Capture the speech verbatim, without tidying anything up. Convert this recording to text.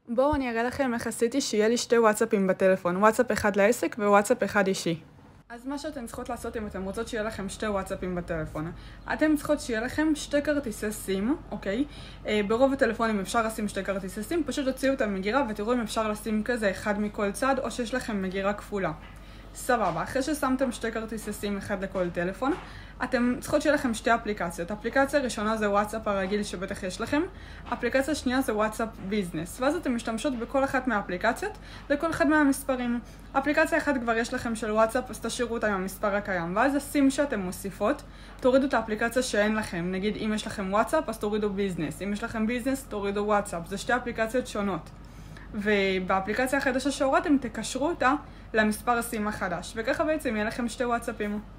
בואו אני אראה לכם איך עשיתי שיהיה לי שתי וואטסאפים בטלפון, וואטסאפ אחד לעסק ווואטסאפ אחד אישי. אז מה שאתן צריכות לעשות אם אתם רוצות שיהיה לכם שתי וואטסאפים בטלפון, אתם צריכות שיהיה לכם שתי כרטיסי סים, אוקיי? אה, ברוב הטלפונים אפשר לשים שתי כרטיסי סים, פשוט תוציאו את המגירה ותראו אם אפשר לשים כזה אחד מכל צד או שיש לכם מגירה כפולה. סבבה, אחרי ששמתם שתי כרטיסי סים אחד לכל טלפון, אתם צריכות שיהיה לכם שתי אפליקציות. אפליקציה ראשונה זה וואטסאפ הרגיל שבטח יש לכם, אפליקציה שנייה זה וואטסאפ ביזנס, ואז אתם משתמשות בכל אחת מהאפליקציות לכל אחד מהמספרים. אפליקציה אחת כבר יש לכם של וואטסאפ, אז תשאירו אותה עם המספר הקיים, ואז הסים שאתם מוסיפות, תורידו את האפליקציה שאין לכם. נגיד אם יש לכם וואטסאפ אז תורידו ביזנס, אם יש לכם ביזנס תורידו וואטסאפ, זה שתי אפליקציות שונות. ובאפליקציה החדשה שהורדתם תקשרו אותה למספר הסים החדש, וככה בעצם יהיה לכם שתי וואטסאפים.